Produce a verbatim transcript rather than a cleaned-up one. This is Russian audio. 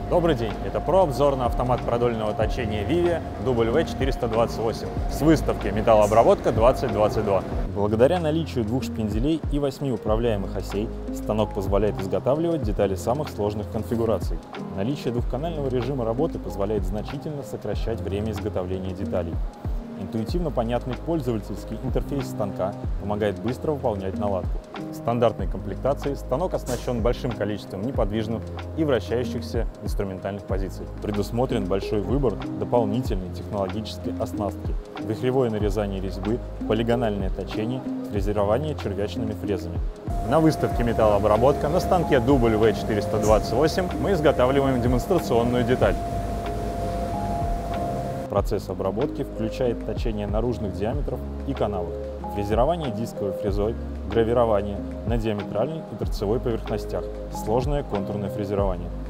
Добрый день, это прообзор на автомат продольного точения Vivi дабл ю ви четыреста двадцать восемь с выставки «Металлообработка двадцать двадцать два». Благодаря наличию двух шпинделей и восьми управляемых осей, станок позволяет изготавливать детали самых сложных конфигураций. Наличие двухканального режима работы позволяет значительно сокращать время изготовления деталей. Интуитивно понятный пользовательский интерфейс станка помогает быстро выполнять наладку. В стандартной комплектации станок оснащен большим количеством неподвижных и вращающихся инструментальных позиций. Предусмотрен большой выбор дополнительной технологической оснастки: вихревое нарезание резьбы, полигональное точение, фрезерование червячными фрезами. На выставке «Металлообработка» на станке дабл ю ви четыреста двадцать восемь мы изготавливаем демонстрационную деталь. Процесс обработки включает точение наружных диаметров и канавок, фрезерование дисковой фрезой, гравирование на диаметральной и торцевой поверхностях, сложное контурное фрезерование.